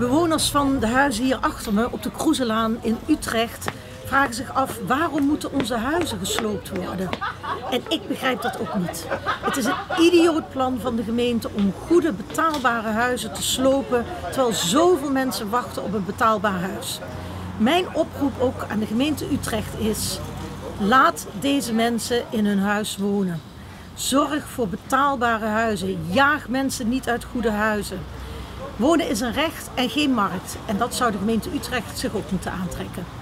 Bewoners van de huizen hier achter me op de Kroezelaan in Utrecht vragen zich af waarom moeten onze huizen gesloopt worden. En ik begrijp dat ook niet. Het is een idioot plan van de gemeente om goede betaalbare huizen te slopen terwijl zoveel mensen wachten op een betaalbaar huis. Mijn oproep ook aan de gemeente Utrecht is: laat deze mensen in hun huis wonen. Zorg voor betaalbare huizen. Jaag mensen niet uit goede huizen. Wonen is een recht en geen markt. En dat zou de gemeente Utrecht zich ook moeten aantrekken.